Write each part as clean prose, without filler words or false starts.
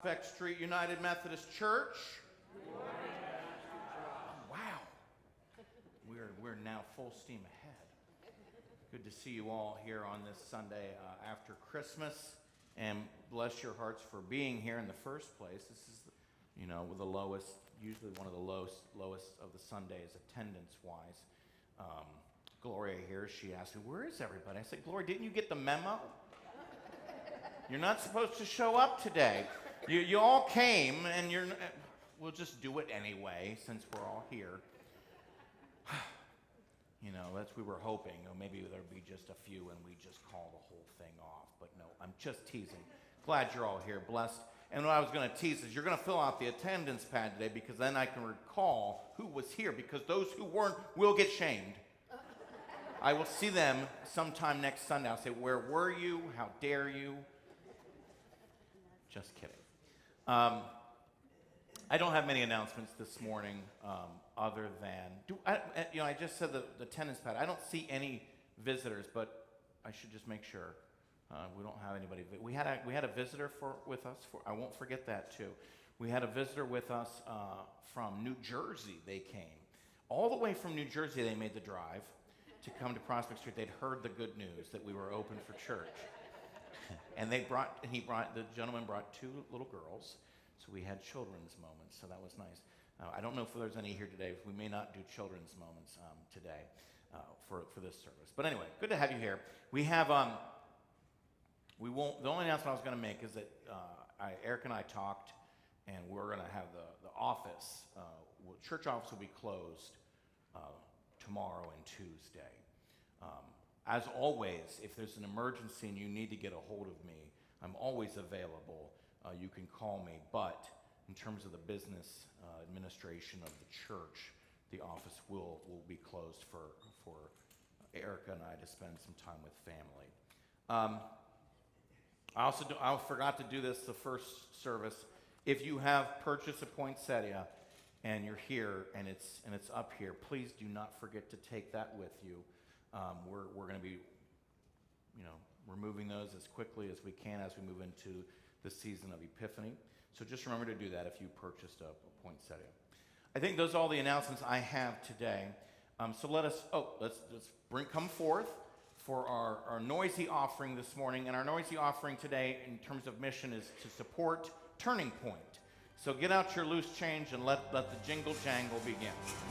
Beck Street United Methodist Church. Oh, wow. We're now full steam ahead. Good to see you all here on this Sunday after Christmas, and bless your hearts for being here in the first place. This is, the lowest, usually one of the lowest of the Sundays attendance-wise. Gloria here, she asked me, "Where is everybody?" I said, "Gloria, didn't you get the memo? You're not supposed to show up today. You all came, and we'll just do it anyway since we're all here." That's we were hoping. Maybe there'd be just a few and we just call the whole thing off. But no, I'm just teasing. Glad you're all here, blessed. And what I was going to tease is you're going to fill out the attendance pad today, because then I can recall who was here, because those who weren't will get shamed. I will see them sometime next Sunday. I'll say, "Where were you? How dare you?" Just kidding. I don't have many announcements this morning, other than I just said the attendance pad. I don't see any visitors, but I should just make sure we don't have anybody. We had a visitor with us. I won't forget that too. We had a visitor with us from New Jersey. They came all the way from New Jersey. They made the drive to come to Prospect Street. They'd heard the good news that we were open for church. And the gentleman brought two little girls, so we had children's moments, so that was nice. I don't know if there's any here today. We may not do children's moments today for this service. But anyway, good to have you here. We have, the only announcement I was going to make is that Eric and I talked, and we're going to have the office, church office will be closed tomorrow and Tuesday. As always, if there's an emergency and you need to get a hold of me, I'm always available. You can call me. But in terms of the business administration of the church, the office will be closed for Erica and I to spend some time with family. I forgot to do this the first service. If you have purchased a poinsettia and you're here and it's up here, please do not forget to take that with you. We're going to be, removing those as quickly as we can as we move into the season of Epiphany. So just remember to do that if you purchased a poinsettia. I think those are all the announcements I have today. So let's come forth for our noisy offering this morning. And our noisy offering today, in terms of mission, is to support Turning Point. So get out your loose change and let the jingle jangle begin.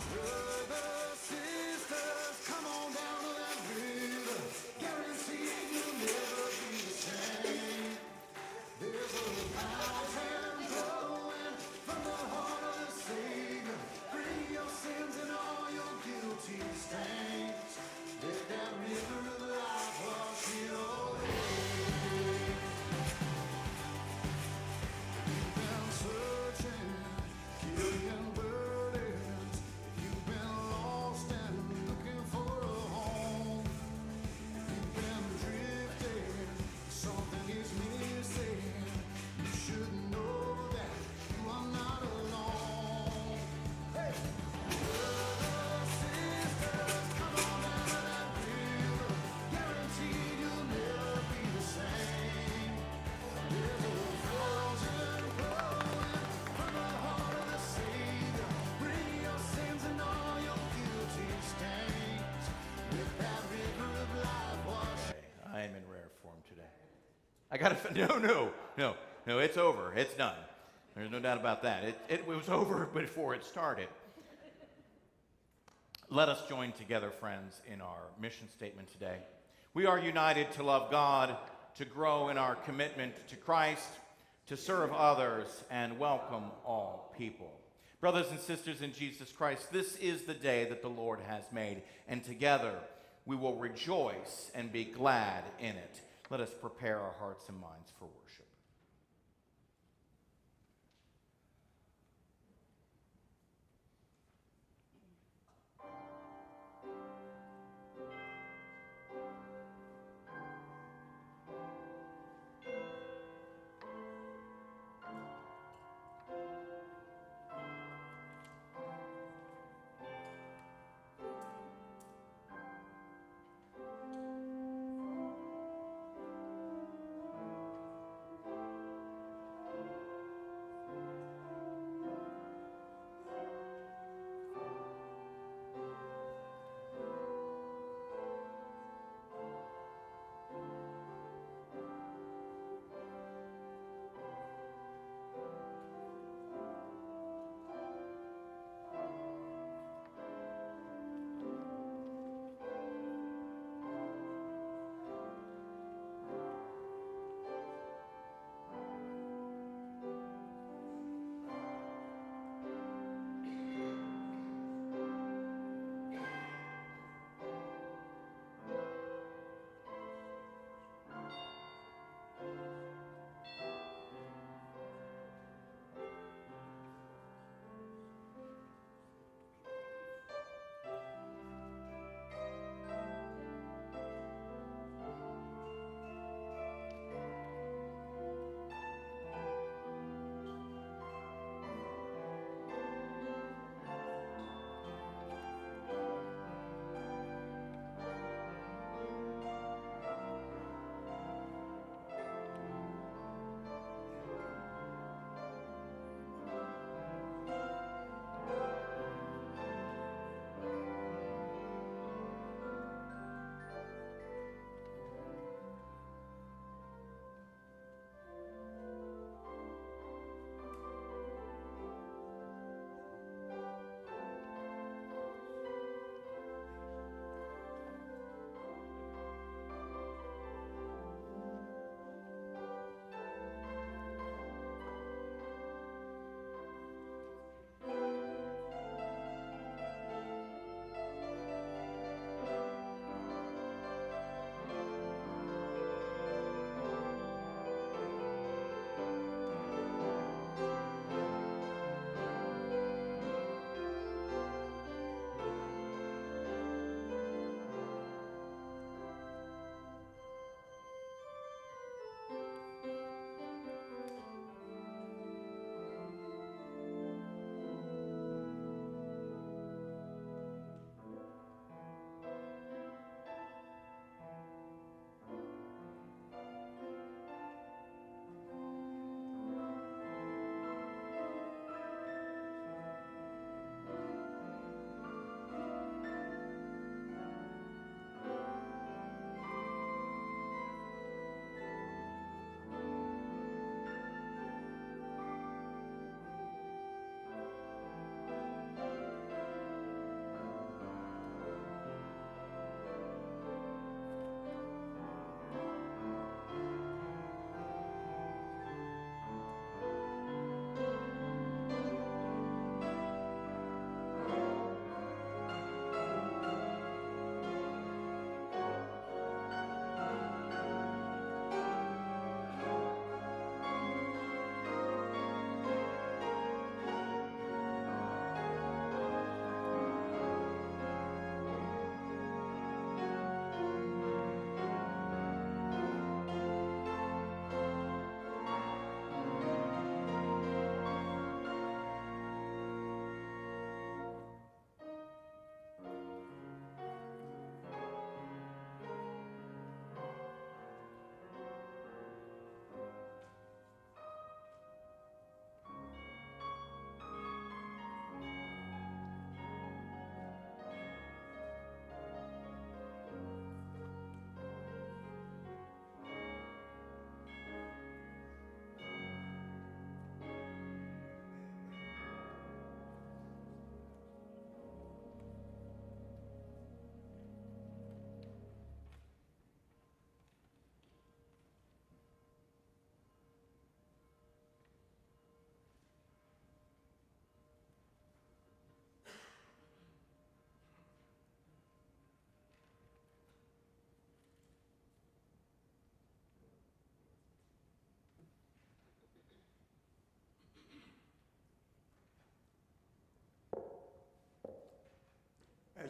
No, it's over. It's done. There's no doubt about that. It was over before it started. Let us join together, friends, in our mission statement today. We are united to love God, to grow in our commitment to Christ, to serve others, and welcome all people. Brothers and sisters in Jesus Christ, this is the day that the Lord has made, and together we will rejoice and be glad in it. Let us prepare our hearts and minds for worship.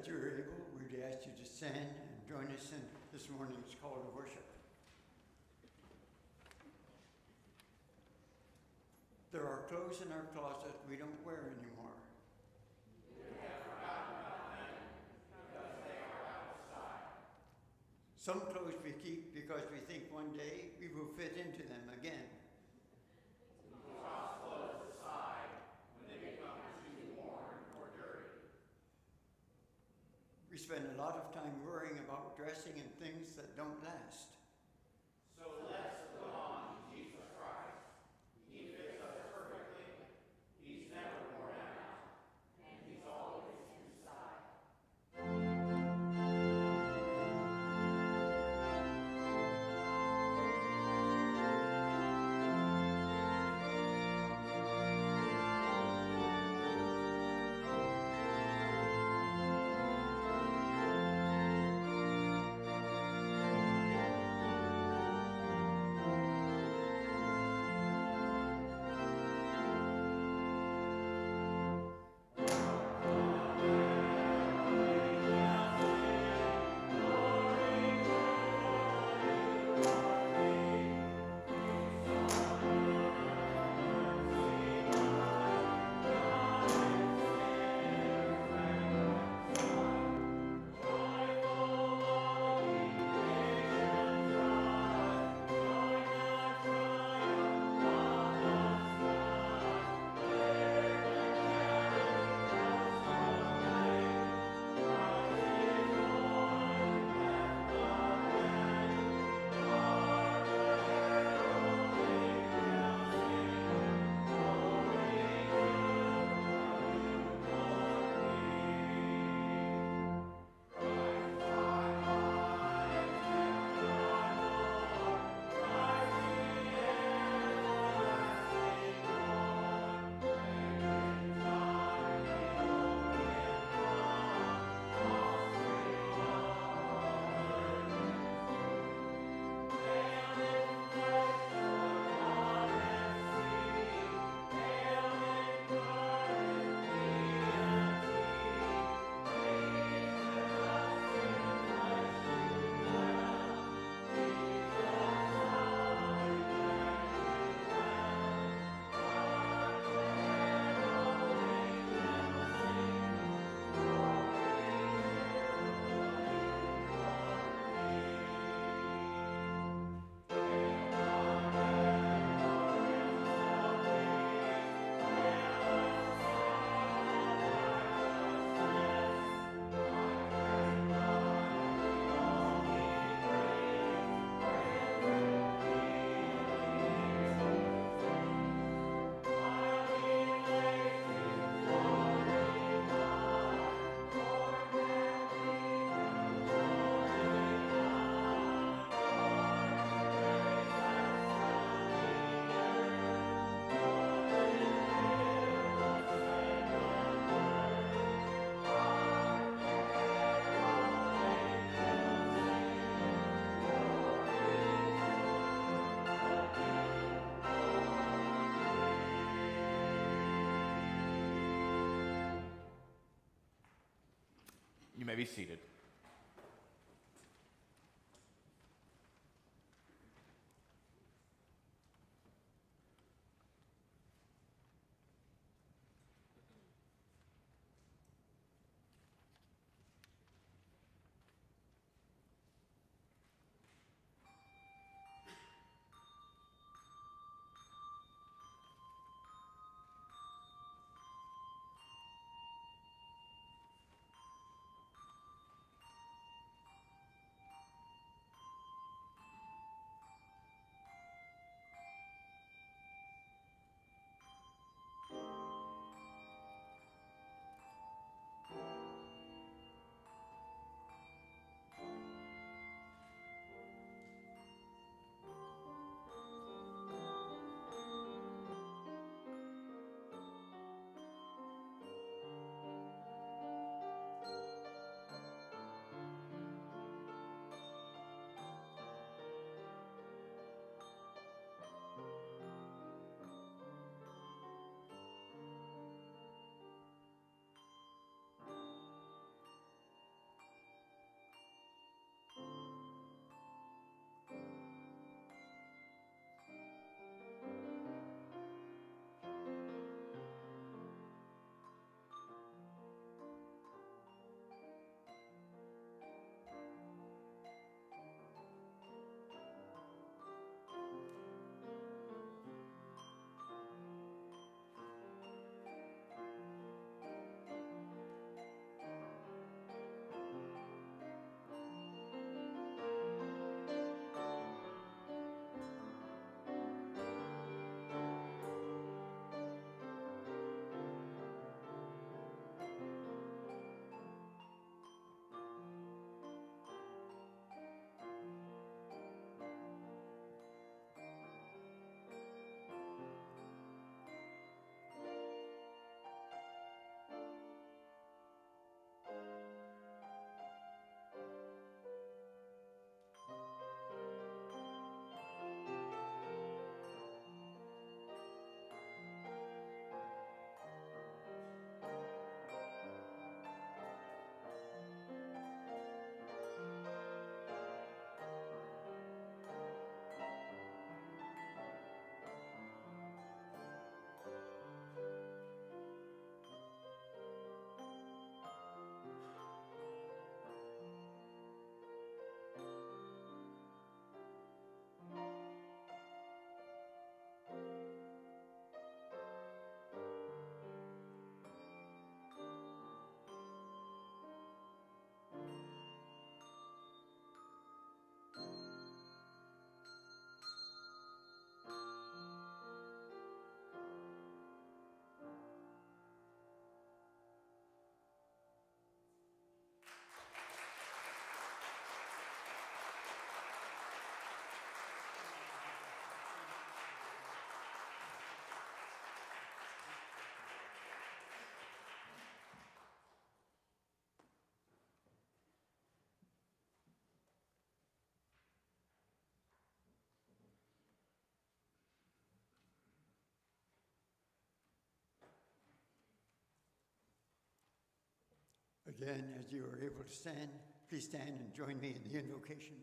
As you're able, we'd ask you to stand and join us in this morning's call to worship. There are clothes in our closet we don't wear anymore. We have forgotten about them because they are outside. Some clothes we keep because we think one day we will fit into them again. We toss clothes aside when they become too worn or dirty. We spend a lot of time worrying about dressing in things that don't last. So let's put on Jesus Christ. He fits us perfectly. He's never worn out. And he's always inside. You may be seated. Again, as you are able to stand, please stand and join me in the invocation.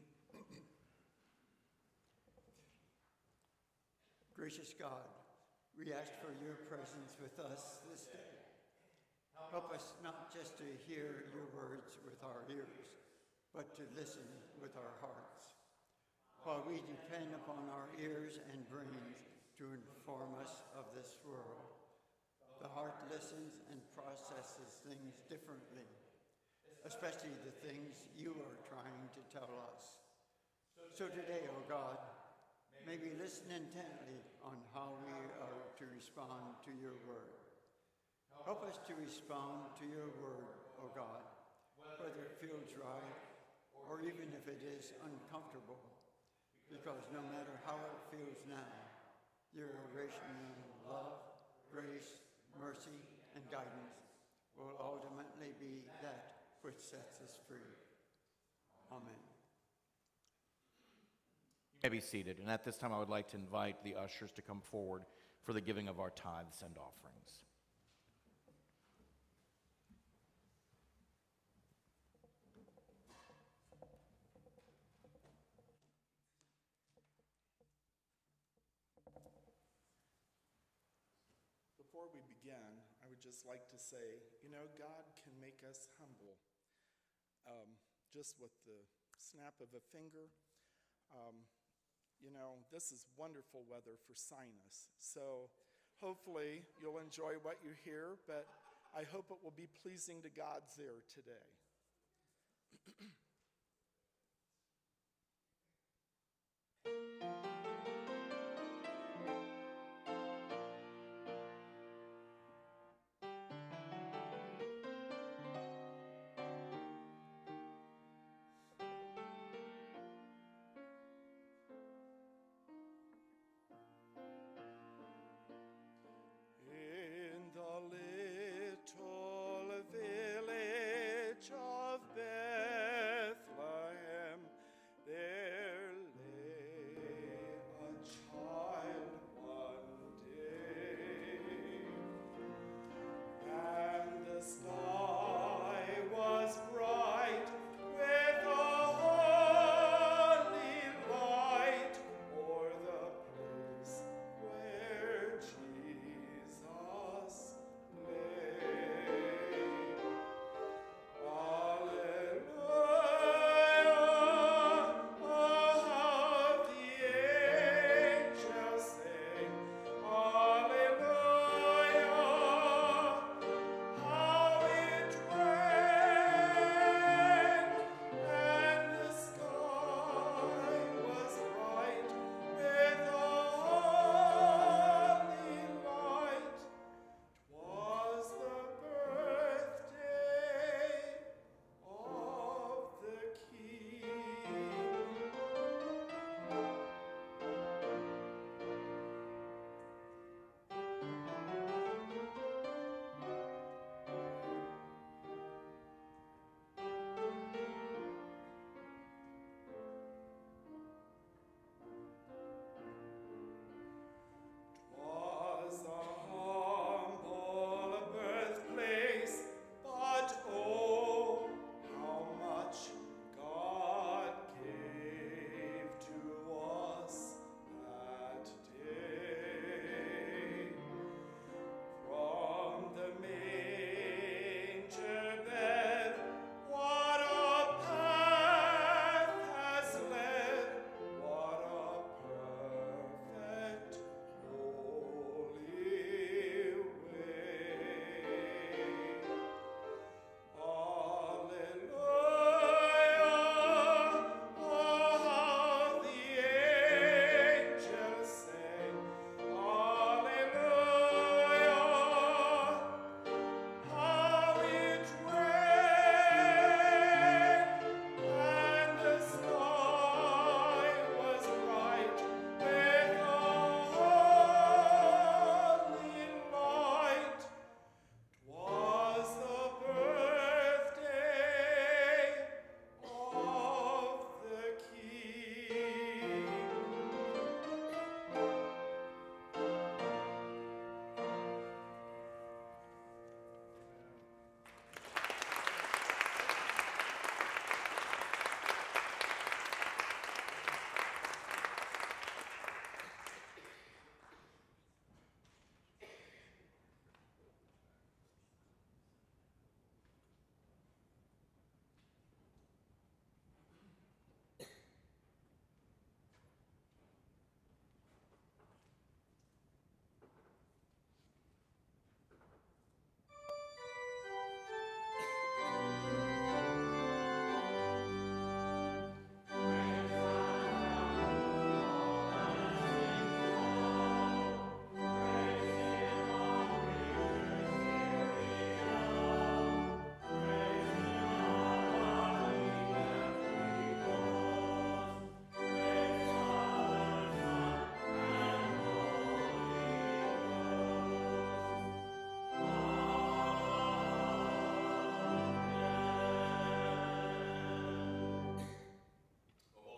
Gracious God, we ask for your presence with us this day. Help us not just to hear your words with our ears, but to listen with our hearts. While we depend upon our ears and brains to inform us of this world, the heart listens and processes things differently, especially the things you are trying to tell us. So today, O God, may we listen intently on how we are to respond to your word. Help us to respond to your word, O God, whether it feels right or even if it is uncomfortable, because no matter how it feels now, your irrational love, grace, mercy, and guidance will ultimately be that which sets us free. Amen. You may be seated, and at this time I would like to invite the ushers to come forward for the giving of our tithes and offerings. Before we begin, I would just like to say, God can make us humble. Just with the snap of a finger. This is wonderful weather for sinus. So hopefully you'll enjoy what you hear, but I hope it will be pleasing to God's ear today. In the little village of Bethlehem,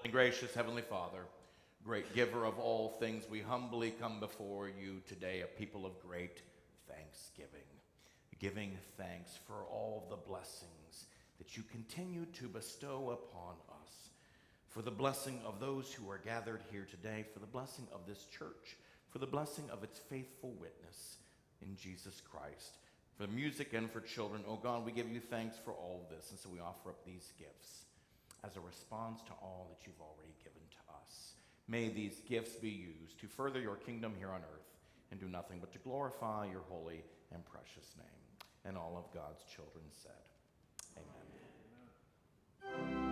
Gracious Heavenly Father, great giver of all things, we humbly come before you today, a people of great thanksgiving, giving thanks for all the blessings that you continue to bestow upon us, for the blessing of those who are gathered here today, for the blessing of this church, for the blessing of its faithful witness in Jesus Christ, for music and for children. Oh God, we give you thanks for all of this, and so we offer up these gifts as a response to all that you've already given to us. May these gifts be used to further your kingdom here on earth and do nothing but to glorify your holy and precious name. And all of God's children said, amen.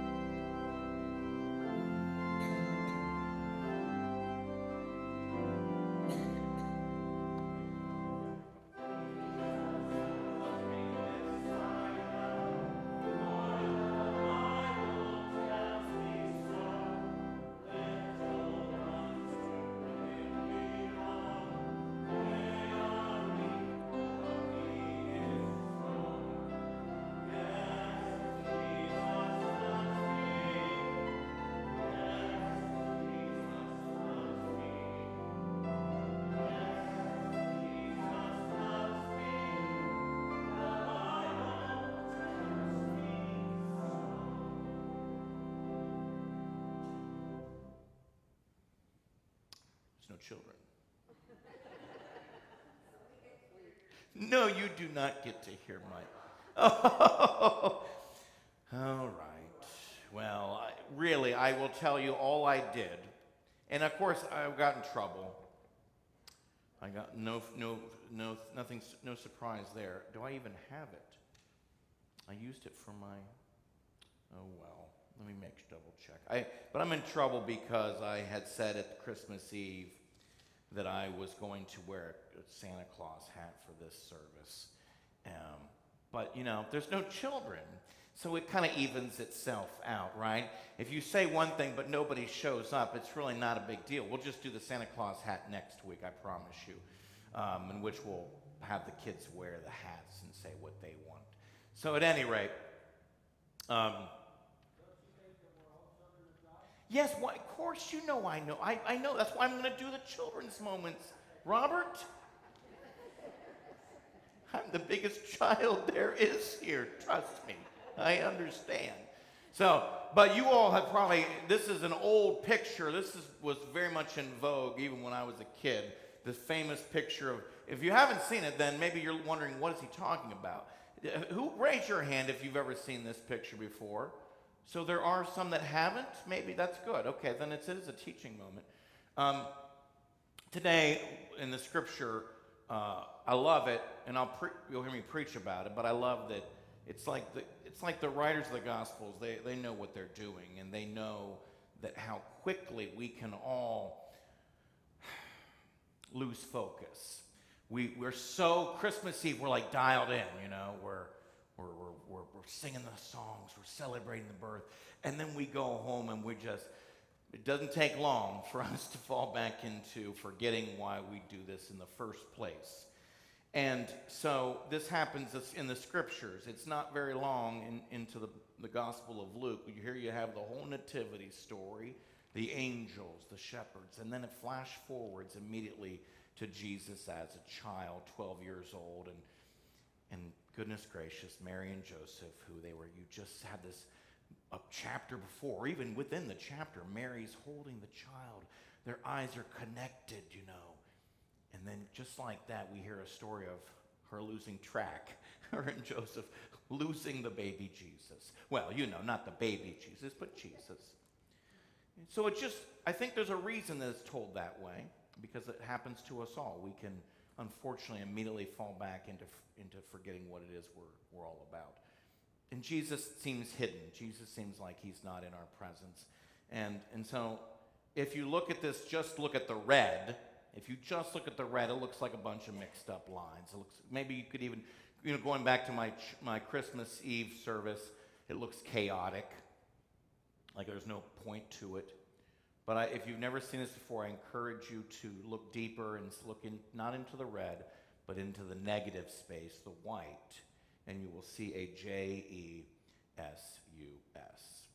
No children. No, you do not get to hear my... Oh, all right. Well, I will tell you all I did. And of course, I got in trouble. I got nothing, no surprise there. Do I even have it? I used it for my... Oh, well. Let me double check. But I'm in trouble because I had said at Christmas Eve that I was going to wear a Santa Claus hat for this service. But, you know, there's no children, so it kind of evens itself out, right? If you say one thing but nobody shows up, it's really not a big deal. We'll just do the Santa Claus hat next week, I promise you, in which we'll have the kids wear the hats and say what they want. So at any rate, yes, well, of course you know I know. I know. That's why I'm going to do the children's moments. Robert? I'm the biggest child there is here. Trust me. I understand. So, but you all have probably, this is an old picture. Was very much in vogue even when I was a kid. This famous picture of, if you haven't seen it, then maybe you're wondering, what is he talking about? Raise your hand if you've ever seen this picture before. So there are some that haven't? Maybe that's good. Okay, then it is a teaching moment. Today in the scripture, I love it, and you'll hear me preach about it, but I love that it's like the writers of the Gospels, they know what they're doing, and they know that how quickly we can all lose focus. We're so, Christmas Eve, we're like dialed in, you know, we're singing the songs, we're celebrating the birth, and then we go home and it doesn't take long for us to fall back into forgetting why we do this in the first place. And so this happens in the scriptures. It's not very long into the Gospel of Luke. Here you have the whole nativity story, the angels, the shepherds, and then it flash forwards immediately to Jesus as a child, 12 years old, and goodness gracious, Mary and Joseph, you just had this a chapter before, even within the chapter, Mary's holding the child. Their eyes are connected, you know. And then just like that, we hear a story of her losing track, her and Joseph losing the baby Jesus. Well, you know, not the baby Jesus, but Jesus. So I think there's a reason that it's told that way, because it happens to us all. We can, unfortunately, immediately fall back into forgetting what it is we're all about. And Jesus seems hidden. Jesus seems like he's not in our presence. And so if you look at this, just look at the red. If you just look at the red, it looks like a bunch of mixed up lines. Maybe you could even, you know, going back to my Christmas Eve service, it looks chaotic, like there's no point to it. But if you've never seen this before, I encourage you to look deeper and look not into the red, but into the negative space, the white, and you will see a J-E-S-U-S.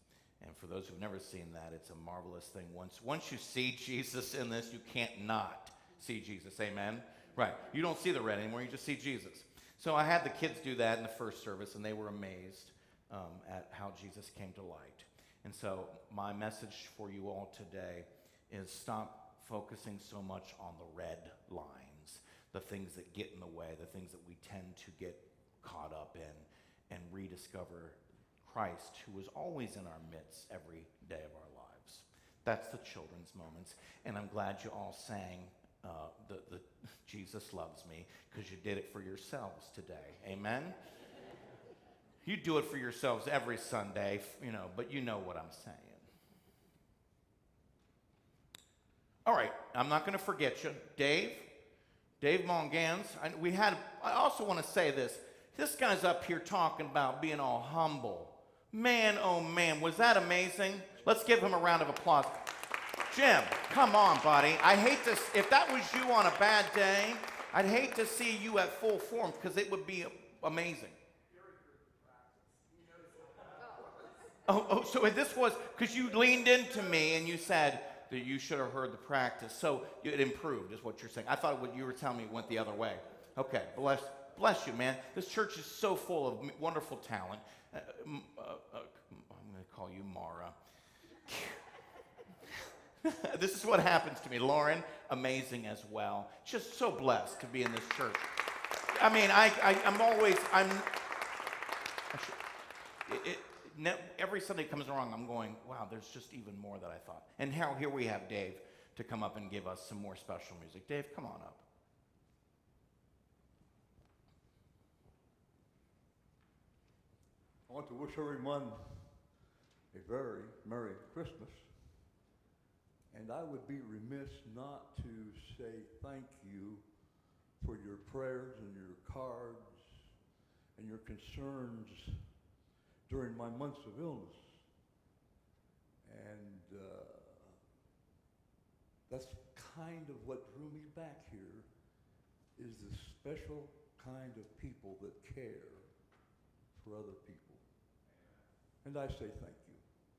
And for those who've never seen that, it's a marvelous thing. Once you see Jesus in this, you can't not see Jesus. Amen? Right. You don't see the red anymore. You just see Jesus. So I had the kids do that in the first service, and they were amazed at how Jesus came to light. And so my message for you all today is stop focusing so much on the red lines, the things that get in the way, the things that we tend to get caught up in, and rediscover Christ, who is always in our midst every day of our lives. That's the children's moments. And I'm glad you all sang the Jesus loves me, because you did it for yourselves today. Amen? You do it for yourselves every Sunday, but you know what I'm saying. All right, I'm not going to forget you. Dave Mongans. I also want to say this. This guy's up here talking about being all humble. Man, oh man, was that amazing? Let's give him a round of applause. Jim, come on, buddy. I hate this. If that was you on a bad day, I'd hate to see you at full form, because it would be amazing. So this was, because you leaned into me and you said that you should have heard the practice. So it improved, is what you're saying. I thought what you were telling me went the other way. Okay, bless you, man. This church is so full of wonderful talent. I'm going to call you Mara. This is what happens to me. Lauren, amazing as well. Just so blessed to be in this church. I mean, every Sunday comes along, I'm going, wow, there's just even more than I thought. And here we have Dave to come up and give us some more special music. Dave, come on up. I want to wish everyone a very Merry Christmas. And I would be remiss not to say thank you for your prayers and your cards and your concerns during my months of illness. And that's kind of what drew me back here, is the special kind of people that care for other people. And I say thank you.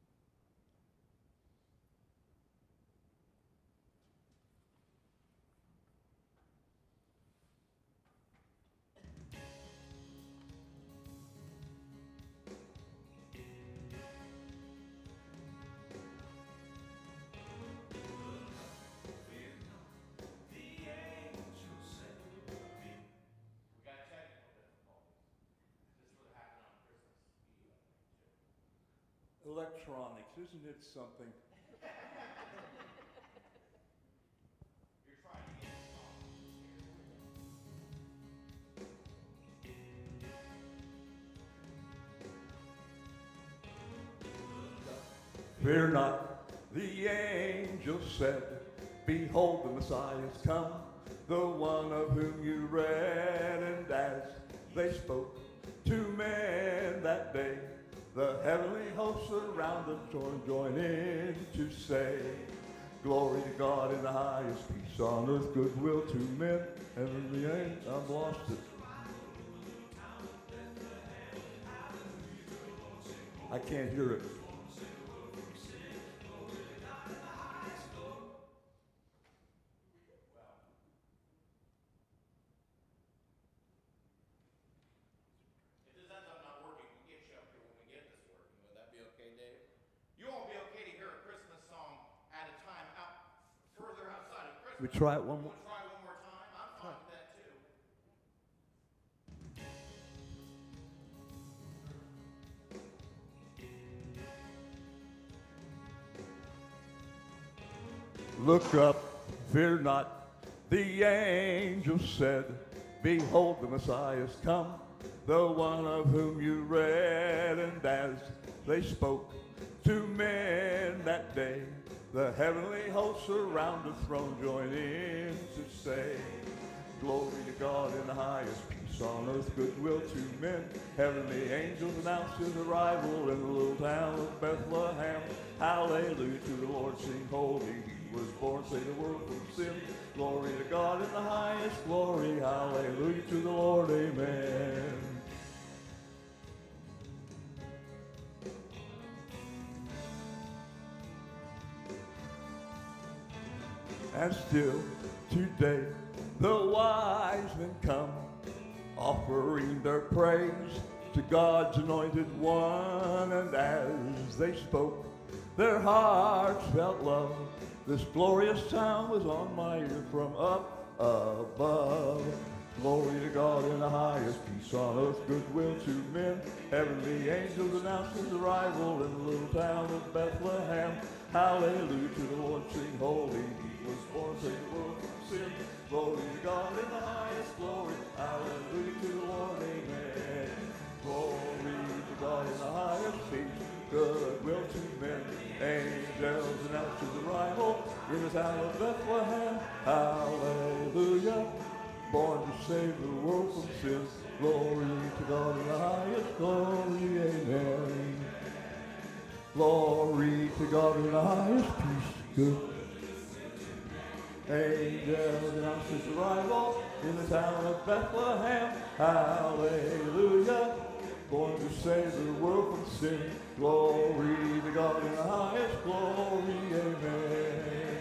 Electronics, isn't it something? You're trying to get it. Fear not, the angel said, behold, the Messiah has come, the one of whom you read, and as they spoke to men that day, the heavenly hosts around the throne join in to say, glory to God in the highest, peace on earth, goodwill to men. Heavenly angel, I've lost it. I can't hear it. We try it one more. Try one more time. I'm fine with that too. Look up, fear not, the angel said, behold, the Messiah has come, the one of whom you read, and as they spoke to men that day, the heavenly hosts around the throne join in to say, glory to God in the highest, peace on earth, goodwill to men. Heavenly angels announce his arrival in the little town of Bethlehem. Hallelujah to the Lord, sing holy. He was born, save the world from sin. Glory to God in the highest, glory. Hallelujah to the Lord, amen. And still today the wise men come, offering their praise to God's anointed one. And as they spoke, their hearts felt love. This glorious sound was on my ear from up above. Glory to God in the highest, peace on earth, goodwill to men. Heavenly angels announced his arrival in the little town of Bethlehem. Hallelujah to the Lord, sing holy. He was born, save the world from sin. Glory to God in the highest, glory. Hallelujah to the Lord, amen. Glory to God in the highest, peace, goodwill to men. Angels announced his arrival in the town of Bethlehem. Hallelujah. Born to save the world from sin. Glory to God in the highest, glory, amen. Glory to God in the highest, peace, good. Angels announced his arrival in the town of Bethlehem. Hallelujah. Born to save the world from sin. Glory to God in the highest, glory, amen.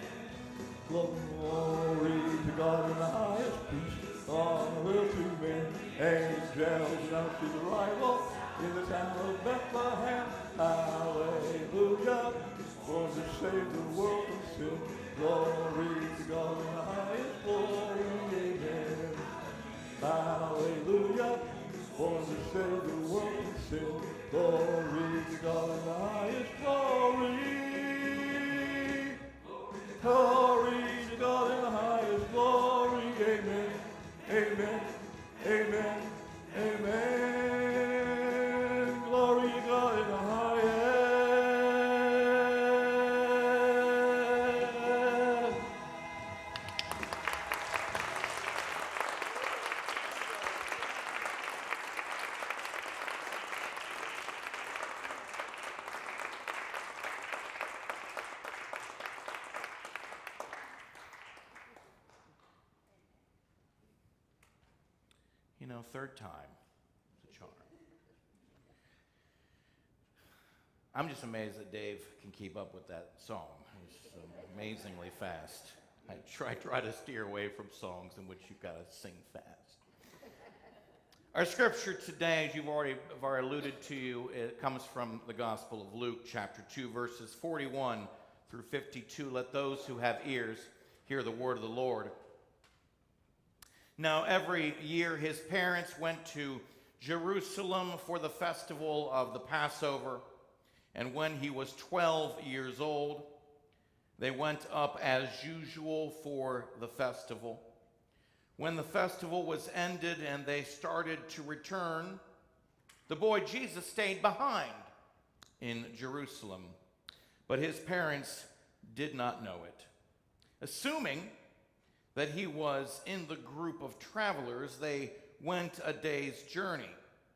Glory to God in the highest, peace on earth to men. Angels announced his arrival in the town of Bethlehem. Hallelujah. Born to save the world from sin. Glory to God in the highest, glory, amen. Hallelujah. Born to save the world from sin. Glory to God in the highest, glory. Glory to God in the highest, glory, amen, amen, amen, amen. Glory to God in the highest. You know, third time is a charm. I'm just amazed that Dave can keep up with that song. It's amazingly fast. I try to steer away from songs in which you've got to sing fast. Our scripture today, as you've already alluded to, it comes from the Gospel of Luke, chapter 2, verses 41 through 52. Let those who have ears hear the word of the Lord. Now, every year his parents went to Jerusalem for the festival of the Passover. And when he was 12 years old, they went up as usual for the festival. When the festival was ended and they started to return, the boy Jesus stayed behind in Jerusalem. But his parents did not know it. Assuming that he was in the group of travelers, they went a day's journey.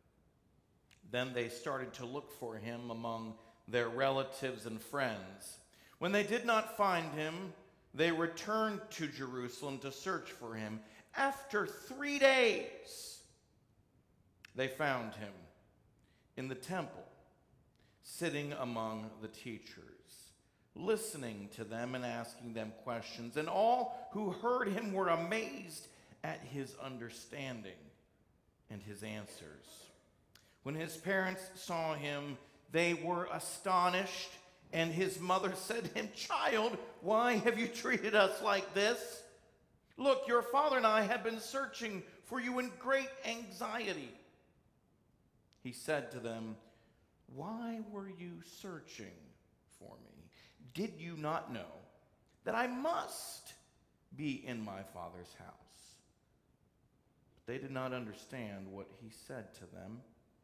Then they started to look for him among their relatives and friends. When they did not find him, they returned to Jerusalem to search for him. After 3 days, they found him in the temple, sitting among the teachers, listening to them and asking them questions. And all who heard him were amazed at his understanding and his answers. When his parents saw him, they were astonished, and his mother said to him, "Child, why have you treated us like this? Look, your father and I have been searching for you in great anxiety." He said to them, "Why were you searching for me? Did you not know that I must be in my Father's house?" But they did not understand what he said to them.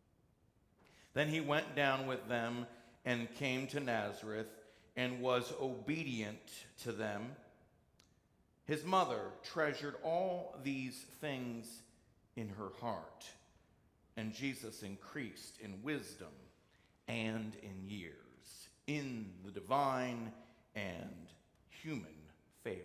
Then he went down with them and came to Nazareth and was obedient to them. His mother treasured all these things in her heart, and Jesus increased in wisdom and in years, in the divine and human favor.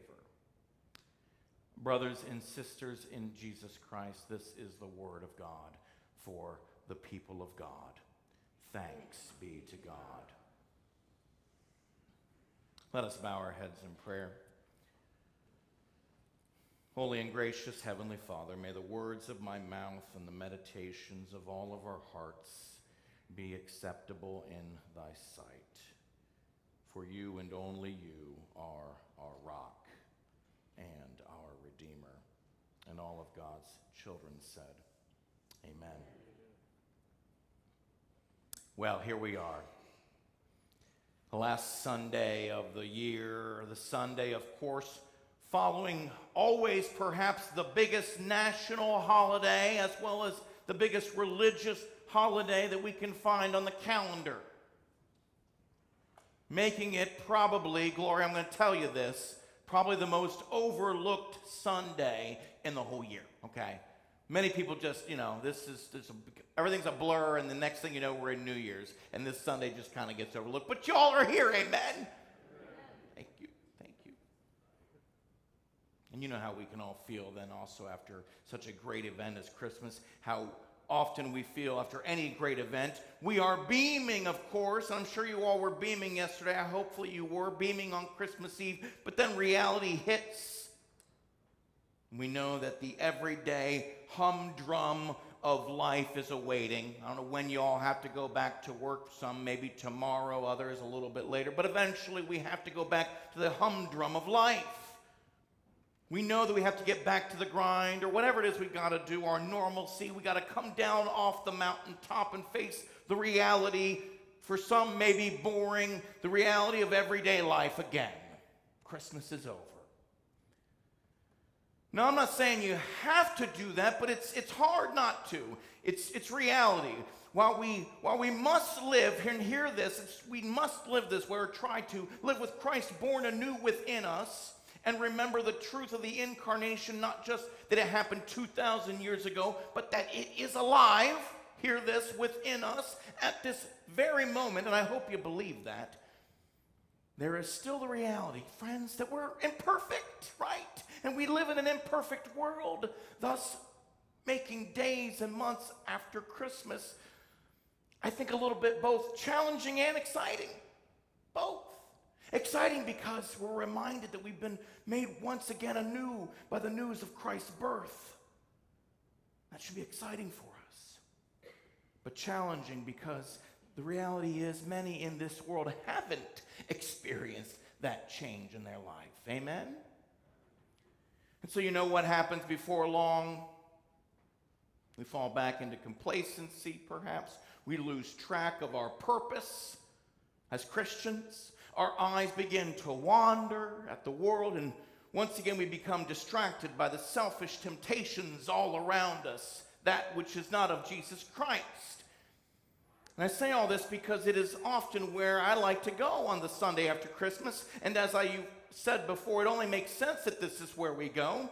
Brothers and sisters in Jesus Christ, this is the word of God for the people of God. Thanks be to God. Let us bow our heads in prayer. Holy and gracious Heavenly Father, may the words of my mouth and the meditations of all of our hearts be acceptable in thy sight. For you and only you are our rock and our Redeemer. And all of God's children said, amen. Well, here we are. The last Sunday of the year, the Sunday, of course, following always perhaps the biggest national holiday as well as the biggest religious holiday that we can find on the calendar. Making it probably, Gloria, I'm going to tell you this, probably the most overlooked Sunday in the whole year, okay? Many people just, everything's a blur, and the next thing you know, we're in New Year's, and this Sunday just kind of gets overlooked. But y'all are here, amen? Thank you, thank you. And you know how we can all feel then also after such a great event as Christmas, how often we feel after any great event. We are beaming, of course. I'm sure you all were beaming yesterday. Hopefully you were beaming on Christmas Eve. But then reality hits. We know that the everyday humdrum of life is awaiting. I don't know when you all have to go back to work. Some maybe tomorrow, others a little bit later. But eventually we have to go back to the humdrum of life. We know that we have to get back to the grind or whatever it is we got to do, our normalcy. We got to come down off the mountaintop and face the reality, for some maybe boring, the reality of everyday life again. Christmas is over. Now, I'm not saying you have to do that, but it's hard not to. It's reality. While we must live, and hear this, we must live this, we're trying to live with Christ born anew within us, and remember the truth of the incarnation, not just that it happened 2,000 years ago, but that it is alive, hear this, within us at this very moment, and I hope you believe that. There is still the reality, friends, that we're imperfect, right? And we live in an imperfect world, thus making days and months after Christmas, I think, a little bit both challenging and exciting. Both. Exciting because we're reminded that we've been made once again anew by the news of Christ's birth. That should be exciting for us. But challenging because the reality is many in this world haven't experienced that change in their life. Amen? And so you know what happens before long? We fall back into complacency, perhaps. We lose track of our purpose as Christians. Our eyes begin to wander at the world, and once again we become distracted by the selfish temptations all around us, that which is not of Jesus Christ. And I say all this because it is often where I like to go on the Sunday after Christmas, and as I said before, it only makes sense that this is where we go,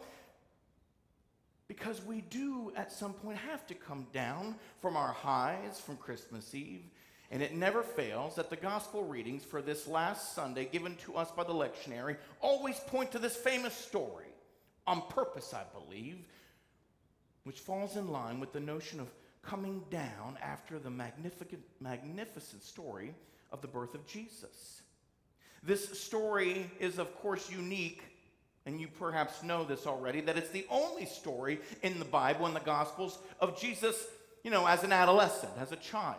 because we do at some point have to come down from our highs from Christmas Eve. And it never fails that the gospel readings for this last Sunday given to us by the lectionary always point to this famous story, on purpose, I believe, which falls in line with the notion of coming down after the magnificent story of the birth of Jesus. This story is, of course, unique, and you perhaps know this already, that it's the only story in the Bible, in the Gospels, of Jesus, as an adolescent, as a child,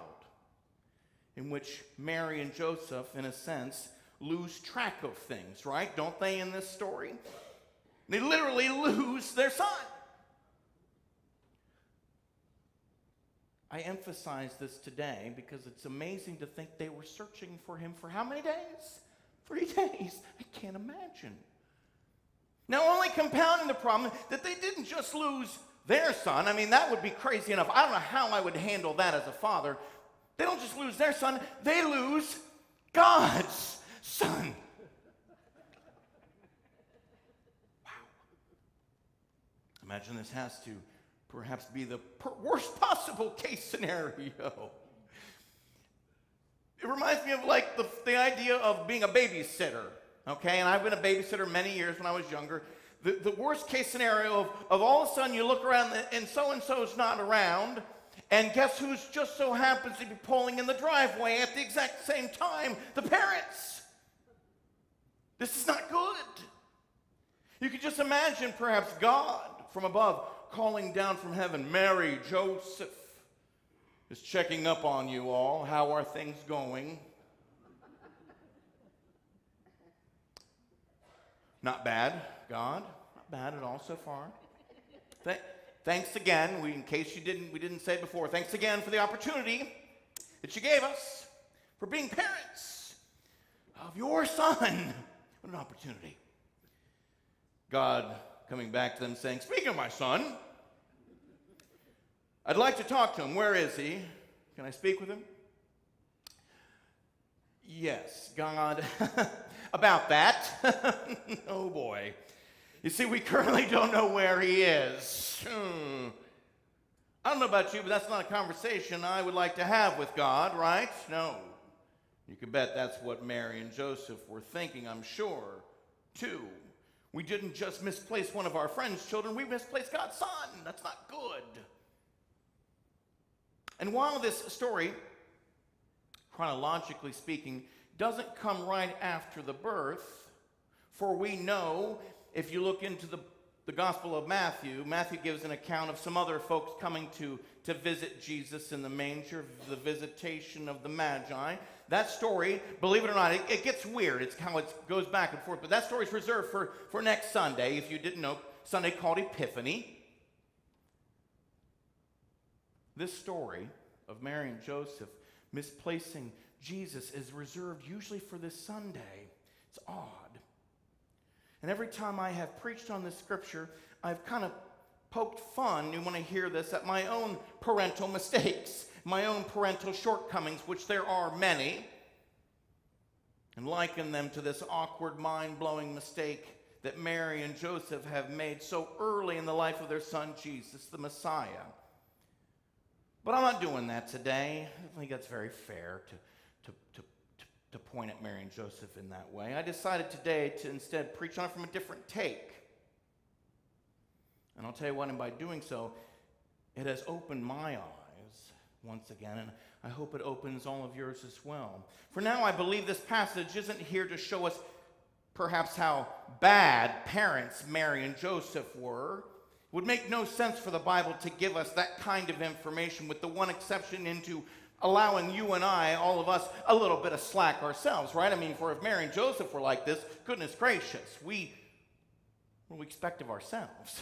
in which Mary and Joseph, in a sense, lose track of things, right? Don't they in this story? They literally lose their son. I emphasize this today because it's amazing to think they were searching for him for how many days? 3 days. I can't imagine. Now, only compounding the problem that they didn't just lose their son. I mean, that would be crazy enough. I don't know how I would handle that as a father. They don't just lose their son, they lose God's son. Wow. Imagine this has to perhaps be the worst possible case scenario. It reminds me of like the idea of being a babysitter, okay? And I've been a babysitter many years when I was younger. The worst case scenario of all of a sudden you look around and so-and-so's not around, and guess who's just so happens to be pulling in the driveway at the exact same time? The parents. This is not good. You could just imagine perhaps God from above calling down from heaven, Mary, Joseph is checking up on you all. How are things going? Not bad, God. Not bad at all so far. Thanks again. In case we didn't say it before, thanks again for the opportunity that you gave us for being parents of your son. What an opportunity. God coming back to them saying, speaking of my son, I'd like to talk to him. Where is he? Can I speak with him? Yes, God. About that. Oh boy. You see, we currently don't know where he is. I don't know about you, but that's not a conversation I would like to have with God, right? No. You can bet that's what Mary and Joseph were thinking, I'm sure, too. We didn't just misplace one of our friend's children, we misplaced God's son. That's not good. And while this story, chronologically speaking, doesn't come right after the birth, for we know, if you look into the Gospel of Matthew, Matthew gives an account of some other folks coming to visit Jesus in the manger, the visitation of the Magi. That story, believe it or not, it gets weird. It's how it goes back and forth. But that story's reserved for next Sunday. If you didn't know, Sunday called Epiphany. This story of Mary and Joseph misplacing Jesus is reserved usually for this Sunday. It's odd. And every time I have preached on this scripture, I've kind of poked fun, you want to hear this, at my own parental mistakes, my own parental shortcomings, which there are many, and liken them to this awkward, mind-blowing mistake that Mary and Joseph have made so early in the life of their son, Jesus, the Messiah. But I'm not doing that today. I think that's very fair to point at Mary and Joseph in that way. I decided today to instead preach on it from a different take. And I'll tell you what, and by doing so, it has opened my eyes once again, and I hope it opens all of yours as well. For now, I believe this passage isn't here to show us perhaps how bad parents Mary and Joseph were. It would make no sense for the Bible to give us that kind of information, with the one exception into allowing you and I, all of us, a little bit of slack ourselves, right? I mean, if Mary and Joseph were like this, goodness gracious, what do we expect of ourselves?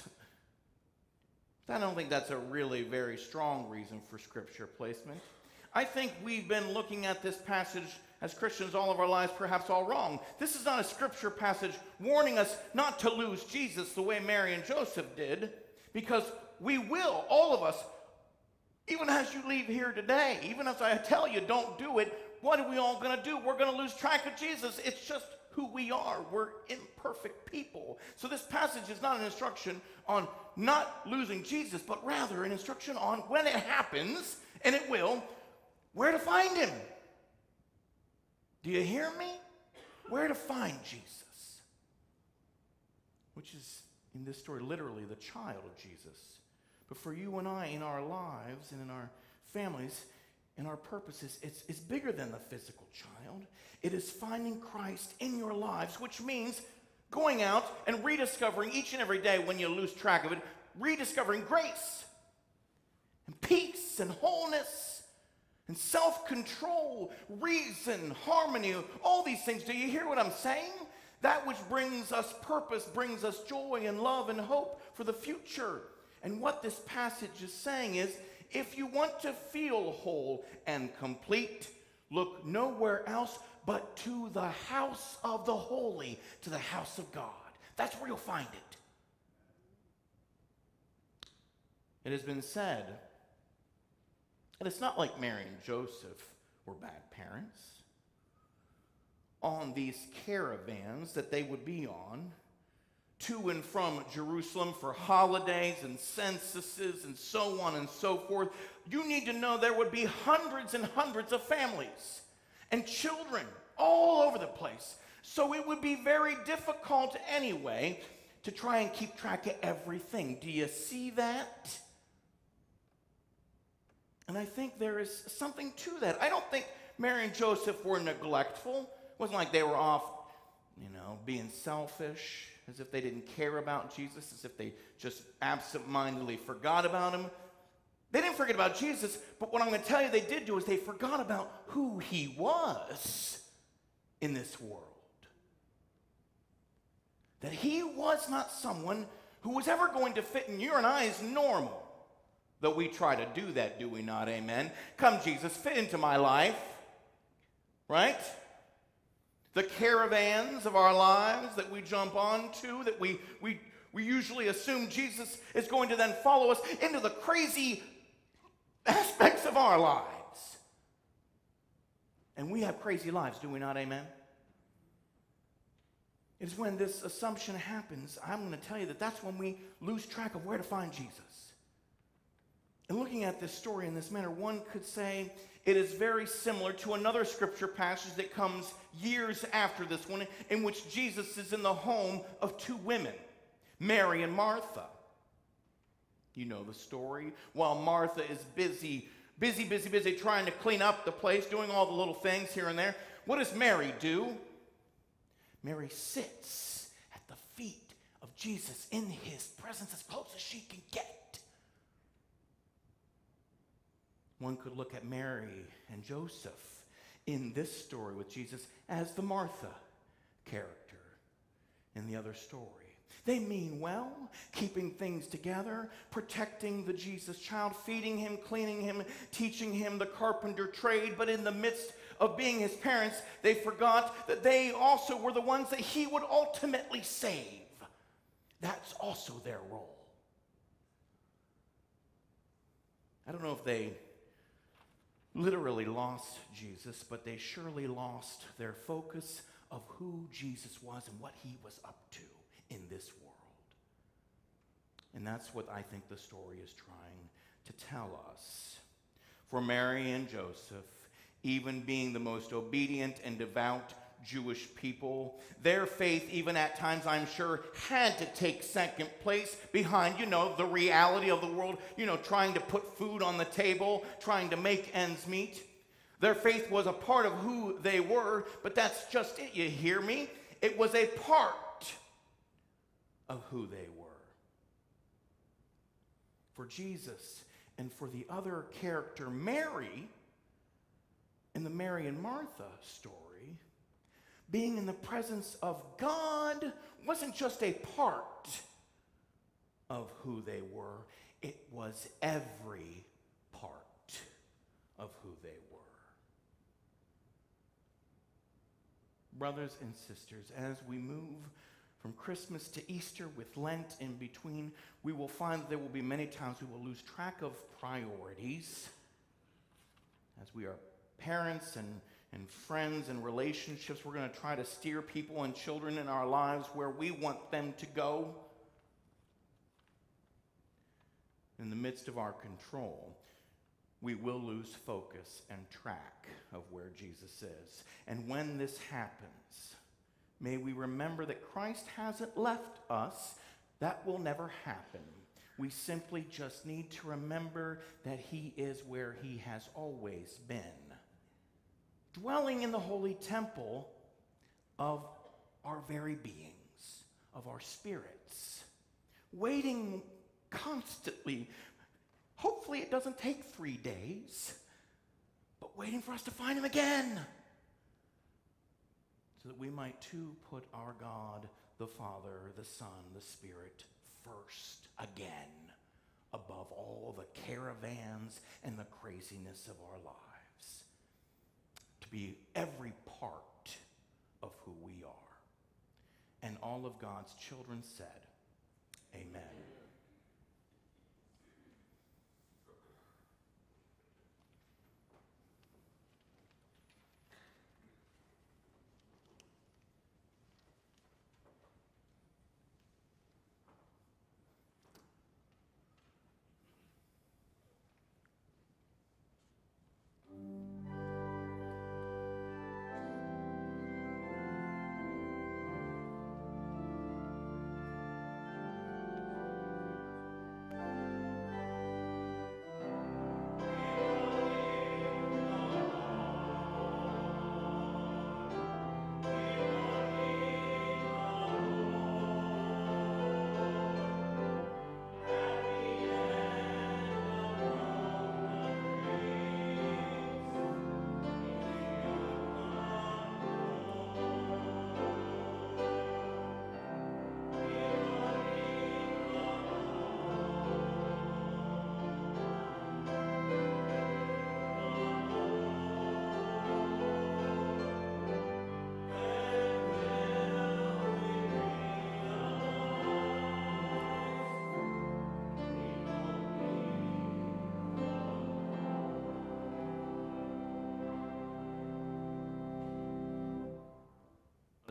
I don't think that's a really very strong reason for scripture placement. I think we've been looking at this passage as Christians all of our lives perhaps all wrong. This is not a scripture passage warning us not to lose Jesus the way Mary and Joseph did, because we will, all of us, even as you leave here today, even as I tell you don't do it, what are we all going to do? We're going to lose track of Jesus. It's just who we are. We're imperfect people. So this passage is not an instruction on not losing Jesus, but rather an instruction on when it happens, and it will, where to find him. Do you hear me? Where to find Jesus, which is, in this story, literally the child of Jesus. But for you and I, in our lives and in our families, in our purposes, it's bigger than the physical child. It is finding Christ in your lives, which means going out and rediscovering each and every day, when you lose track of it, rediscovering grace and peace and wholeness and self-control, reason, harmony, all these things. Do you hear what I'm saying? That which brings us purpose, brings us joy and love and hope for the future. And what this passage is saying is, if you want to feel whole and complete, look nowhere else but to the house of the holy, to the house of God. That's where you'll find it. It has been said, and it's not like Mary and Joseph were bad parents. On these caravans that they would be on, to and from Jerusalem for holidays and censuses and so on and so forth, you need to know there would be hundreds and hundreds of families and children all over the place. So it would be very difficult anyway to try and keep track of everything. Do you see that? And I think there is something to that. I don't think Mary and Joseph were neglectful. It wasn't like they were off, being selfish. as if they didn't care about Jesus, as if they just absentmindedly forgot about him. They didn't forget about Jesus, but what I'm going to tell you they did do is they forgot about who he was in this world. That he was not someone who was ever going to fit in your and I's normal. Though we try to do that, do we not? Amen. Come, Jesus, fit into my life. Right? The caravans of our lives that we jump onto, that we usually assume Jesus is going to then follow us into the crazy aspects of our lives. And we have crazy lives, do we not? Amen? It's when this assumption happens, I'm going to tell you that that's when we lose track of where to find Jesus. And looking at this story in this manner, one could say it is very similar to another scripture passage that comes years after this one, in which Jesus is in the home of two women, Mary and Martha. You know the story. While Martha is busy trying to clean up the place, doing all the little things here and there, what does Mary do? Mary sits at the feet of Jesus in his presence as close as she can get. One could look at Mary and Joseph in this story with Jesus as the Martha character in the other story. They mean well, keeping things together, protecting the Jesus child, feeding him, cleaning him, teaching him the carpenter trade, but in the midst of being his parents, they forgot that they also were the ones that he would ultimately save. That's also their role. I don't know if they literally lost Jesus, but they surely lost their focus of who Jesus was and what he was up to in this world. And that's what I think the story is trying to tell us. For Mary and Joseph, even being the most obedient and devout Jewish people, their faith, even at times, I'm sure, had to take second place behind, the reality of the world, trying to put food on the table, trying to make ends meet. Their faith was a part of who they were, but that's just it, you hear me? It was a part of who they were. For Jesus and for the other character, Mary, in the Mary and Martha story, being in the presence of God wasn't just a part of who they were, it was every part of who they were. Brothers and sisters, as we move from Christmas to Easter with Lent in between, we will find that there will be many times we will lose track of priorities as we are parents and friends and relationships. We're going to try to steer people and children in our lives where we want them to go. In the midst of our control, we will lose focus and track of where Jesus is. And when this happens, may we remember that Christ hasn't left us. That will never happen. We simply just need to remember that he is where he has always been, dwelling in the holy temple of our very beings, of our spirits, waiting constantly. Hopefully it doesn't take 3 days, but waiting for us to find him again, so that we might too put our God, the Father, the Son, the Spirit first again, above all the caravans and the craziness of our lives, to be every part of who we are. And all of God's children said, amen.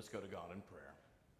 Let's go to God in prayer.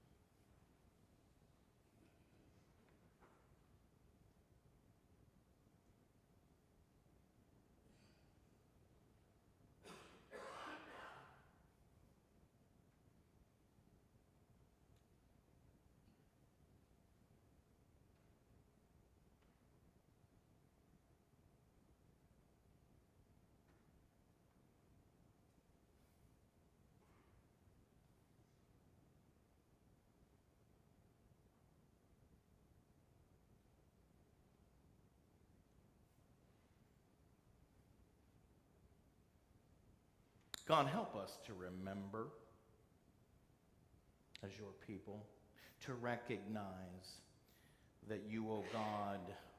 God, help us to remember, as your people, to recognize that you, O God,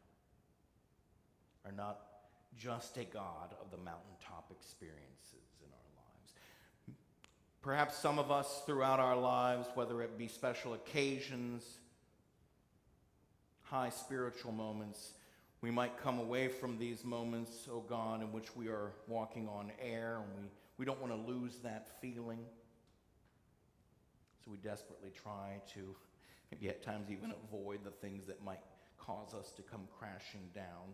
are not just a God of the mountaintop experiences in our lives. Perhaps some of us throughout our lives, whether it be special occasions, high spiritual moments, we might come away from these moments, O God, in which we are walking on air, and we don't want to lose that feeling. So we desperately try to, maybe at times even avoid the things that might cause us to come crashing down.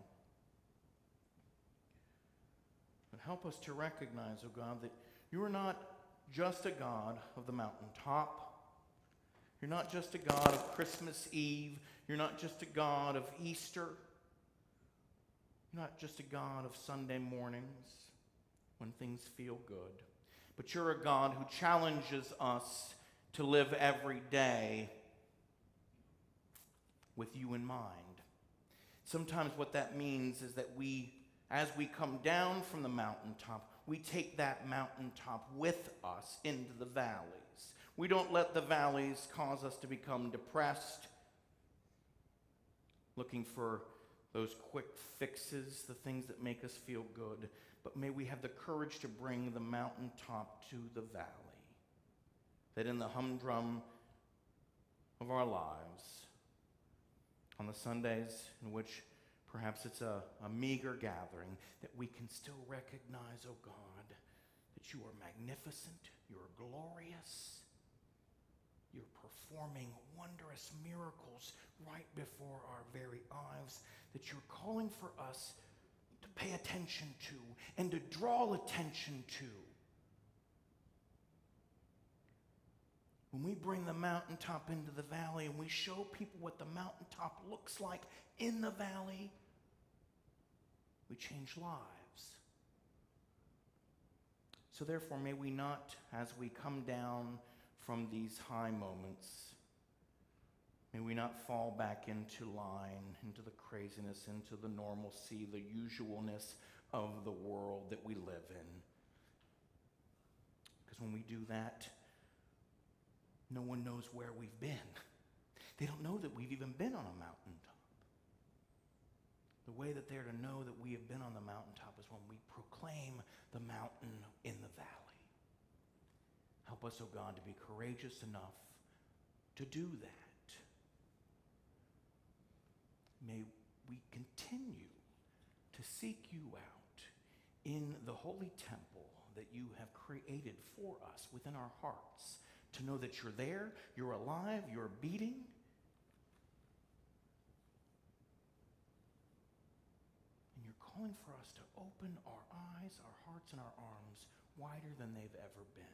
But help us to recognize, oh God, that you are not just a God of the mountaintop. You're not just a God of Christmas Eve. You're not just a God of Easter. You're not just a God of Sunday mornings when things feel good. But you're a God who challenges us to live every day with you in mind. Sometimes what that means is that as we come down from the mountaintop, we take that mountaintop with us into the valleys. We don't let the valleys cause us to become depressed, looking for those quick fixes, the things that make us feel good. But may we have the courage to bring the mountaintop to the valley. That in the humdrum of our lives, on the Sundays in which perhaps it's a meager gathering, that we can still recognize, oh God, that you are magnificent, you are glorious, you're performing wondrous miracles right before our very eyes, that you're calling for us to pay attention to and to draw attention to. When we bring the mountaintop into the valley and we show people what the mountaintop looks like in the valley, we change lives. So therefore, may we not, as we come down from these high moments, may we not fall back into line, into the craziness, into the normalcy, the usualness of the world that we live in. Because when we do that, no one knows where we've been. They don't know that we've even been on a mountaintop. The way that they're to know that we have been on the mountaintop is when we proclaim the mountain in the valley. Help us, oh God, to be courageous enough to do that. May we continue to seek you out in the holy temple that you have created for us within our hearts, to know that you're there, you're alive, you're beating. And you're calling for us to open our eyes, our hearts, and our arms wider than they've ever been,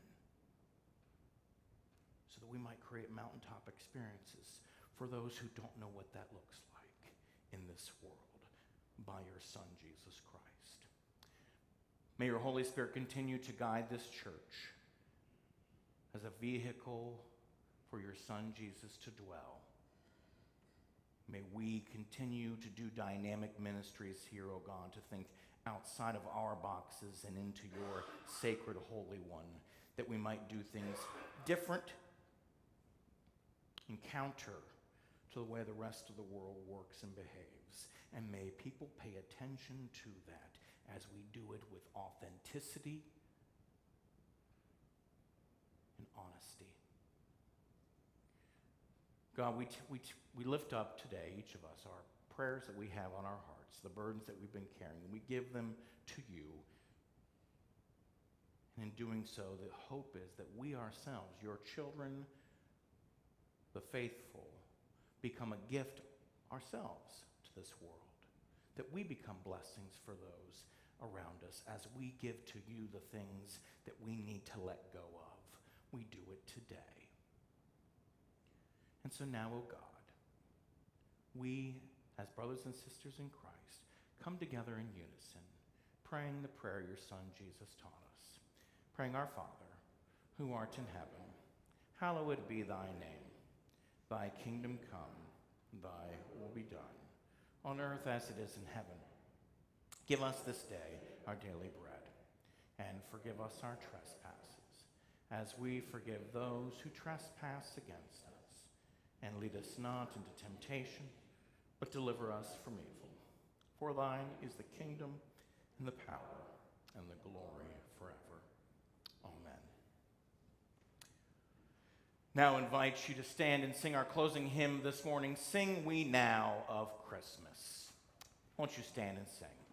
so that we might create mountaintop experiences for those who don't know what that looks like in this world, by your Son, Jesus Christ. May your Holy Spirit continue to guide this church as a vehicle for your Son, Jesus, to dwell. May we continue to do dynamic ministries here, O God, to think outside of our boxes and into your sacred Holy One, that we might do things different and counter to the way the rest of the world works and behaves. And may people pay attention to that as we do it with authenticity and honesty. God, we lift up today, each of us, our prayers that we have on our hearts, the burdens that we've been carrying. We give them to you. And in doing so, the hope is that we ourselves, your children, the faithful, become a gift ourselves to this world, that we become blessings for those around us as we give to you the things that we need to let go of. We do it today. And so now, O God, we, as brothers and sisters in Christ, come together in unison, praying the prayer your Son Jesus taught us, praying, Our Father, who art in heaven, hallowed be thy name. Thy kingdom come, thy will be done, on earth as it is in heaven. Give us this day our daily bread, and forgive us our trespasses, as we forgive those who trespass against us. And lead us not into temptation, but deliver us from evil. For thine is the kingdom, and the power, and the glory forever. Amen. Now I invite you to stand and sing our closing hymn this morning, Sing We Now of Christmas. Won't you stand and sing?